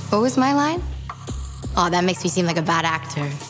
What was my line? Oh, that makes me seem like a bad actor.